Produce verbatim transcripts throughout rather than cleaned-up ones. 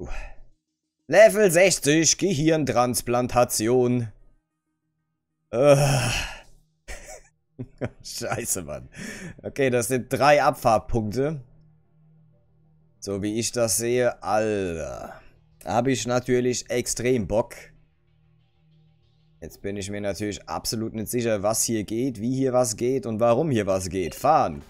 Level sechzig, Gehirntransplantation. Uh. Scheiße, Mann. Okay, das sind drei Abfahrtpunkte. So wie ich das sehe, Alter. Habe ich natürlich extrem Bock. Jetzt bin ich mir natürlich absolut nicht sicher, was hier geht, wie hier was geht und warum hier was geht. Fahren.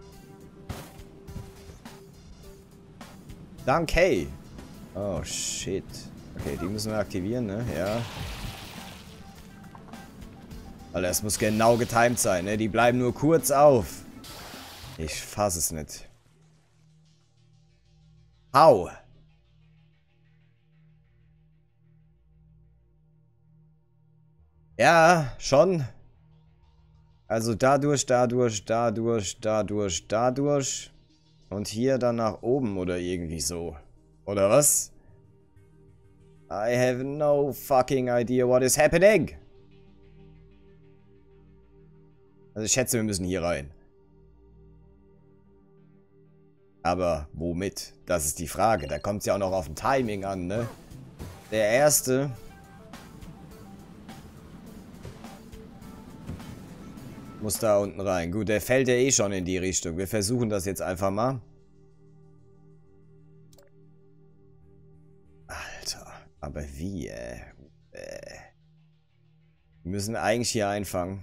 Danke. Oh, shit. Okay, die müssen wir aktivieren, ne? Ja. Alter, es muss genau getimed sein, ne? Die bleiben nur kurz auf. Ich fasse es nicht. Au. Ja, schon. Also dadurch, dadurch, dadurch, dadurch, dadurch. Und hier dann nach oben oder irgendwie so. Oder was? I have no fucking idea what is happening. Also ich schätze, wir müssen hier rein. Aber womit? Das ist die Frage. Da kommt es ja auch noch auf ein Timing an, ne? Der erste... muss da unten rein. Gut, der fällt ja eh schon in die Richtung. Wir versuchen das jetzt einfach mal. Alter, aber wie, äh? äh. Wir müssen eigentlich hier einfangen.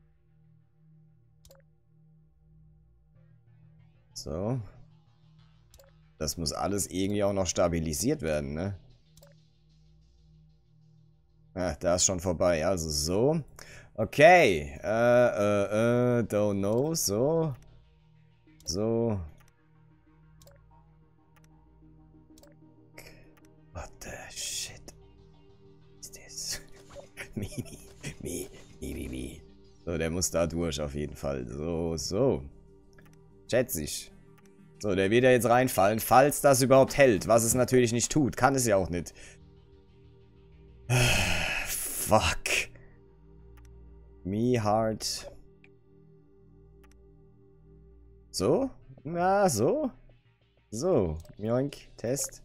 So. Das muss alles irgendwie auch noch stabilisiert werden, ne? Ah, da ist schon vorbei. Also so. Okay. Äh, äh, äh, don't know. So. So. What the shit is this? Mi, mi, mi, mi, mi. So, der muss da durch auf jeden Fall. So, so. Schätze ich. So, der wird ja jetzt reinfallen, falls das überhaupt hält. Was es natürlich nicht tut. Kann es ja auch nicht. Fuck. Me hard. So? Na, so? So. Joink. Test.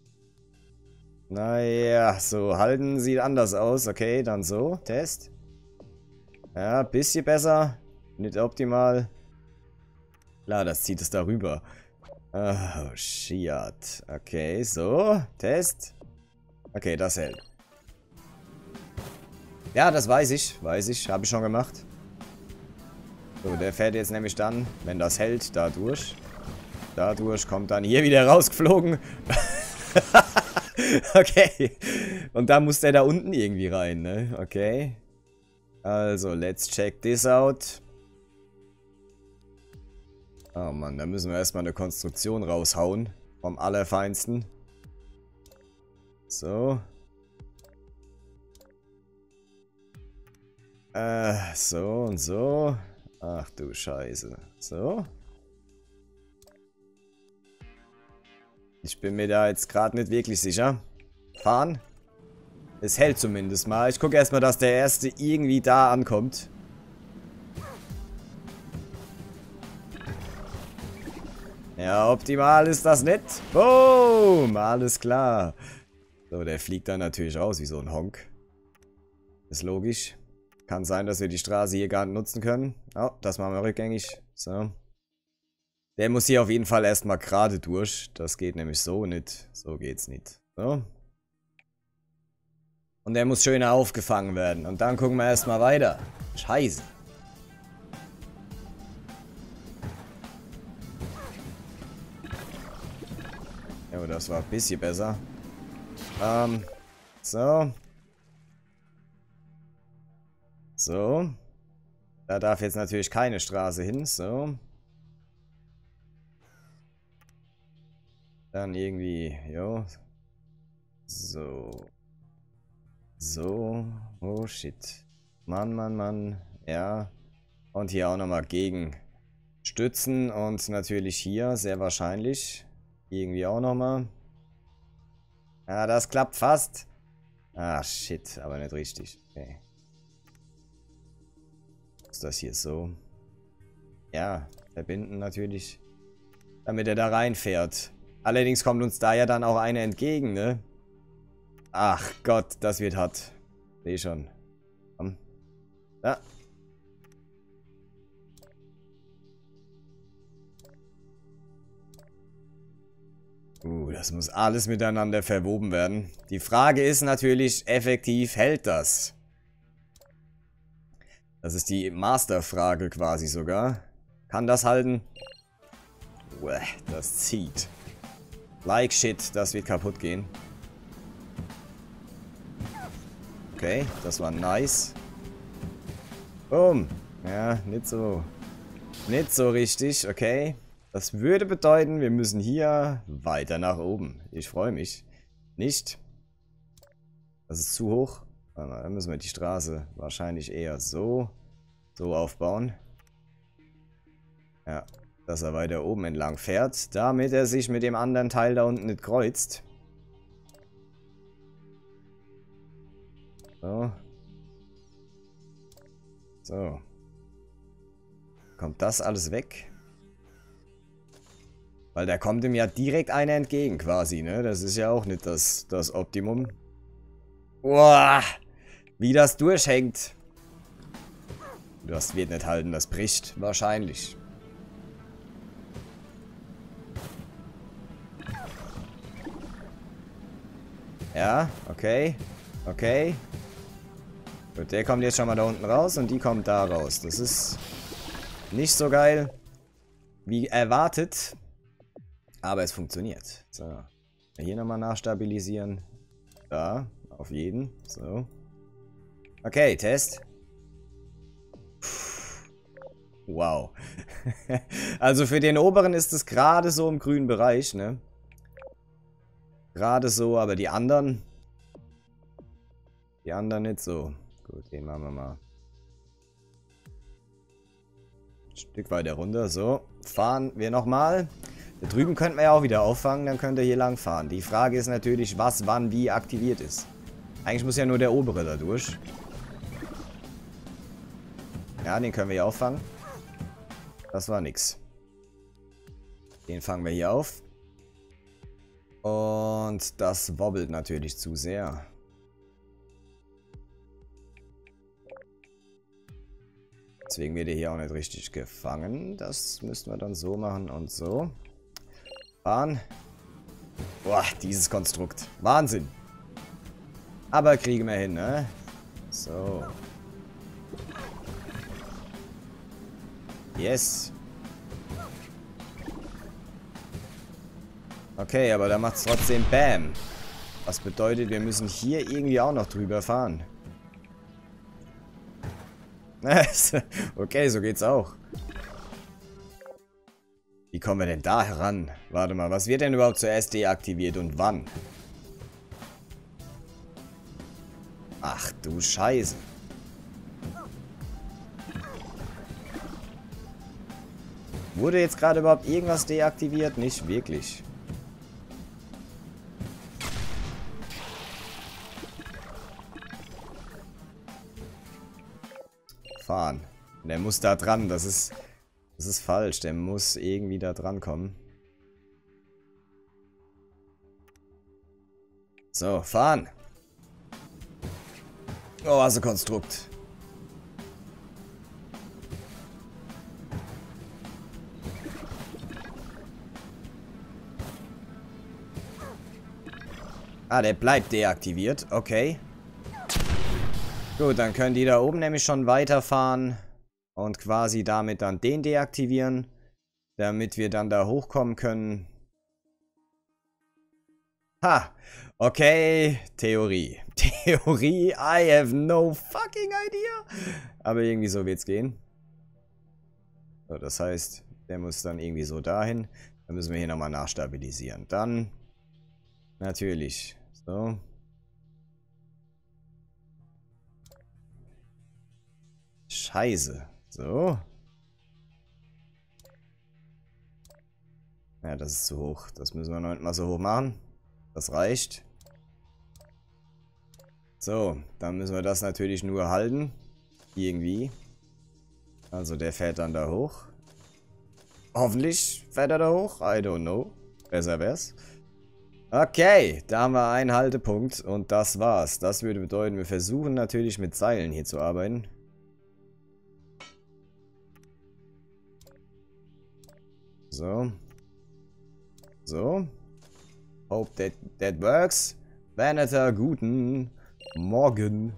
Naja, so. Halten sieht anders aus. Okay, dann so. Test. Ja, bisschen besser. Nicht optimal. Klar, das zieht es darüber. Oh, shit. Okay, so. Test. Okay, das hält. Ja, das weiß ich. Weiß ich. Habe ich schon gemacht. So, der fährt jetzt nämlich dann, wenn das hält, dadurch. Dadurch kommt dann hier wieder rausgeflogen. Okay. Und da muss der da unten irgendwie rein, ne? Okay. Also, let's check this out. Oh Mann, da müssen wir erstmal eine Konstruktion raushauen. Vom Allerfeinsten. So. Äh, so und so. Ach du Scheiße. So. Ich bin mir da jetzt gerade nicht wirklich sicher. Fahren. Es hält zumindest mal. Ich gucke erstmal, dass der erste irgendwie da ankommt. Ja, optimal ist das nicht. Boom, alles klar. So, der fliegt dann natürlich raus wie so ein Honk. Ist logisch. Kann sein, dass wir die Straße hier gar nicht nutzen können. Oh, das machen wir rückgängig. So. Der muss hier auf jeden Fall erstmal gerade durch. Das geht nämlich so nicht. So geht's nicht. So. Und der muss schöner aufgefangen werden. Und dann gucken wir erstmal weiter. Scheiße. Ja, das war ein bisschen besser. Ähm, so. So. Da darf jetzt natürlich keine Straße hin. So. Dann irgendwie, jo. So. So. Oh shit. Mann, Mann, Mann. Ja. Und hier auch nochmal gegen stützen. Und natürlich hier, sehr wahrscheinlich. Irgendwie auch nochmal. Ja, das klappt fast. Ah, shit. Aber nicht richtig. Okay. Ist das hier so? Ja, verbinden natürlich. Damit er da reinfährt. Allerdings kommt uns da ja dann auch eine entgegen, ne? Ach Gott, das wird hart. Seh schon. Komm. Da. Uh, das muss alles miteinander verwoben werden. Die Frage ist natürlich, effektiv hält das? Das ist die Masterfrage quasi sogar. Kann das halten? Uäh, das zieht. Like shit, das wird kaputt gehen. Okay, das war nice. Boom. Ja, nicht so. Nicht so richtig, okay. Das würde bedeuten, wir müssen hier weiter nach oben. Ich freue mich. Nicht. Das ist zu hoch. Dann müssen wir die Straße wahrscheinlich eher so, so aufbauen. Ja, dass er weiter oben entlang fährt, damit er sich mit dem anderen Teil da unten nicht kreuzt. So. So. Kommt das alles weg? Weil da kommt ihm ja direkt einer entgegen quasi, ne? Das ist ja auch nicht das, das Optimum. Uah, wie das durchhängt. Das wird nicht halten, das bricht wahrscheinlich. Ja, okay. Okay. Gut, der kommt jetzt schon mal da unten raus und die kommt da raus. Das ist nicht so geil wie erwartet. Aber es funktioniert. So. Hier nochmal nachstabilisieren. Da, auf jeden. So. Okay, Test. Wow. Also für den oberen ist es gerade so im grünen Bereich, ne? Gerade so, aber die anderen... Die anderen nicht so. Gut, den machen wir mal. Ein Stück weiter runter. So, fahren wir nochmal. Da drüben könnten wir ja auch wieder auffangen, dann könnt ihr hier lang fahren. Die Frage ist natürlich, was, wann, wie aktiviert ist. Eigentlich muss ja nur der obere da durch. Ja, den können wir hier auffangen. Das war nix. Den fangen wir hier auf. Und das wobbelt natürlich zu sehr. Deswegen wird er hier auch nicht richtig gefangen. Das müssten wir dann so machen und so. Fahren. Boah, dieses Konstrukt. Wahnsinn. Aber kriegen wir hin, ne? So. Yes. Okay, aber da macht es trotzdem Bam. Was bedeutet, wir müssen hier irgendwie auch noch drüber fahren. Okay, so geht's auch. Wie kommen wir denn da heran? Warte mal, was wird denn überhaupt zuerst deaktiviert und wann? Ach du Scheiße. Wurde jetzt gerade überhaupt irgendwas deaktiviert? Nicht wirklich. Fahren. Der muss da dran. Das ist, das ist falsch. Der muss irgendwie da dran kommen. So, fahren. Oh, also Konstrukt. Ah, der bleibt deaktiviert. Okay. Gut, dann können die da oben nämlich schon weiterfahren und quasi damit dann den deaktivieren, damit wir dann da hochkommen können. Ha! Okay, Theorie. Theorie, I have no fucking idea. Aber irgendwie so wird's gehen. So, das heißt, der muss dann irgendwie so dahin. Dann müssen wir hier nochmal nachstabilisieren. Dann natürlich. So. Scheiße. So. Ja, das ist zu hoch. Das müssen wir noch mal so hoch machen. Das reicht. So, dann müssen wir das natürlich nur halten. Irgendwie. Also der fährt dann da hoch. Hoffentlich fährt er da hoch. I don't know. Besser wär's. Okay, da haben wir einen Haltepunkt und das war's. Das würde bedeuten, wir versuchen natürlich mit Seilen hier zu arbeiten. So. So. Hope that, that works. Vaneter, guten Morgen.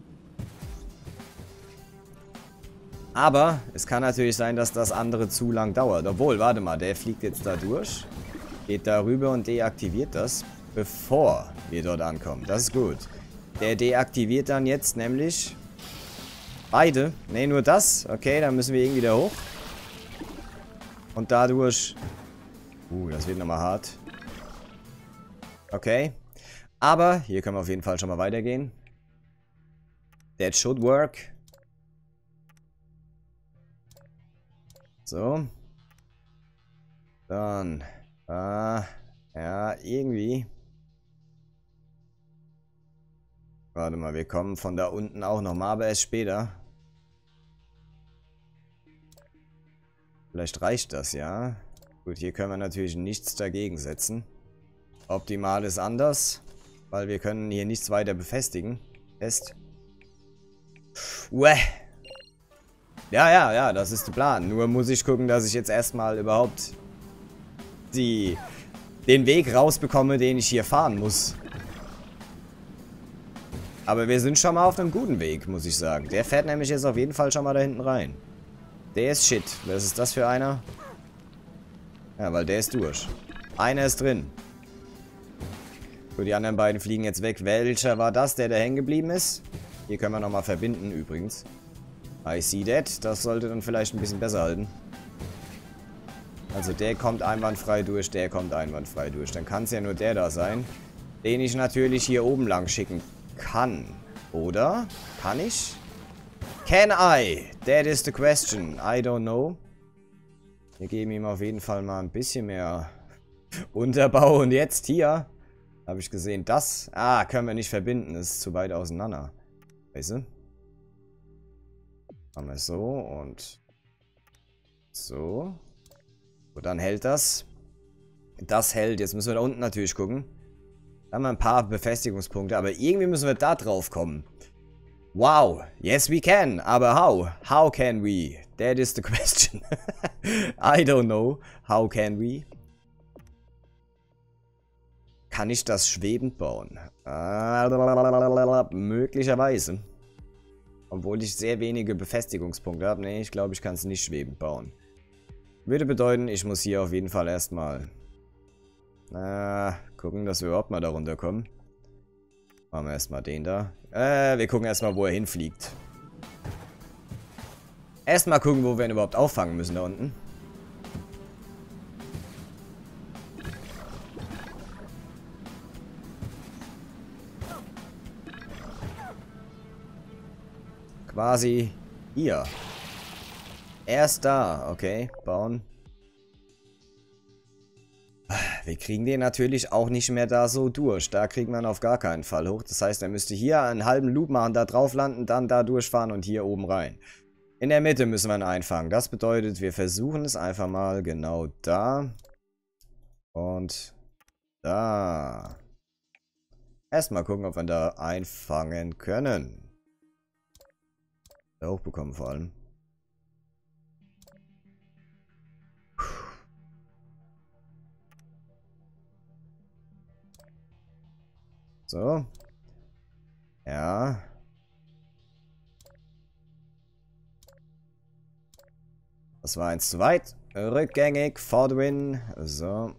Aber es kann natürlich sein, dass das andere zu lang dauert. Obwohl, warte mal, der fliegt jetzt da durch. Geht da rüber und deaktiviert das, bevor wir dort ankommen. Das ist gut. Der deaktiviert dann jetzt nämlich beide. Ne, nur das. Okay, dann müssen wir irgendwie da hoch. Und dadurch... Uh, das wird nochmal hart. Okay. Aber hier können wir auf jeden Fall schon mal weitergehen. That should work. So. Dann... Ah, ja, irgendwie. Warte mal, wir kommen von da unten auch nochmal, aber erst später. Vielleicht reicht das, ja. Gut, hier können wir natürlich nichts dagegen setzen. Optimal ist anders, weil wir können hier nichts weiter befestigen. Fest. Uäh. Ja, ja, ja, das ist der Plan. Nur muss ich gucken, dass ich jetzt erstmal überhaupt die, den Weg rausbekomme, den ich hier fahren muss. Aber wir sind schon mal auf einem guten Weg, muss ich sagen. Der fährt nämlich jetzt auf jeden Fall schon mal da hinten rein. Der ist shit. Was ist das für einer? Ja, weil der ist durch. Einer ist drin. Gut, die anderen beiden fliegen jetzt weg. Welcher war das, der da hängen geblieben ist? Hier können wir nochmal verbinden übrigens. I see that. Das sollte dann vielleicht ein bisschen besser halten. Also der kommt einwandfrei durch, der kommt einwandfrei durch. Dann kann es ja nur der da sein, den ich natürlich hier oben lang schicken kann. Oder? Kann ich? Can I? That is the question. I don't know. Wir geben ihm auf jeden Fall mal ein bisschen mehr Unterbau. Und jetzt hier habe ich gesehen, das... Ah, können wir nicht verbinden. Das ist zu weit auseinander. Weißt du? Machen wir so und so. Gut, dann hält das. Das hält. Jetzt müssen wir da unten natürlich gucken. Da haben wir ein paar Befestigungspunkte, aber irgendwie müssen wir da drauf kommen. Wow. Yes, we can. Aber how? How can we? That is the question. I don't know. How can we? Kann ich das schwebend bauen? Ah, möglicherweise. Obwohl ich sehr wenige Befestigungspunkte habe. Nee, ich glaube, ich kann es nicht schwebend bauen. Würde bedeuten, ich muss hier auf jeden Fall erstmal äh, gucken, dass wir überhaupt mal da runterkommen. Machen wir erstmal den da. Äh, wir gucken erstmal, wo er hinfliegt. Erstmal gucken, wo wir ihn überhaupt auffangen müssen da unten. Quasi hier. Er ist da. Okay, bauen. Wir kriegen den natürlich auch nicht mehr da so durch. Da kriegt man auf gar keinen Fall hoch. Das heißt, er müsste hier einen halben Loop machen, da drauf landen, dann da durchfahren und hier oben rein. In der Mitte müssen wir ihn einfangen. Das bedeutet, wir versuchen es einfach mal genau da. Und da. Erstmal gucken, ob wir ihn da einfangen können. Da hochbekommen vor allem. So. Ja. Das war eins zu weit. Rückgängig. Fortwin. So.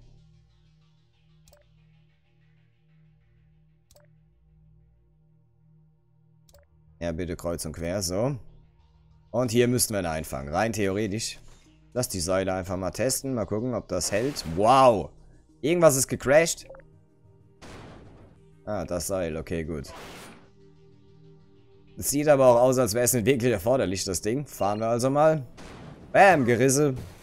Ja, bitte kreuz und quer. So. Und hier müssten wir ihn einfangen. Rein theoretisch. Lass die Seile einfach mal testen. Mal gucken, ob das hält. Wow. Irgendwas ist gecrashed. Ah, das Seil. Okay, gut. Es sieht aber auch aus, als wäre es nicht wirklich erforderlich, das Ding. Fahren wir also mal. Bam, Gerisse.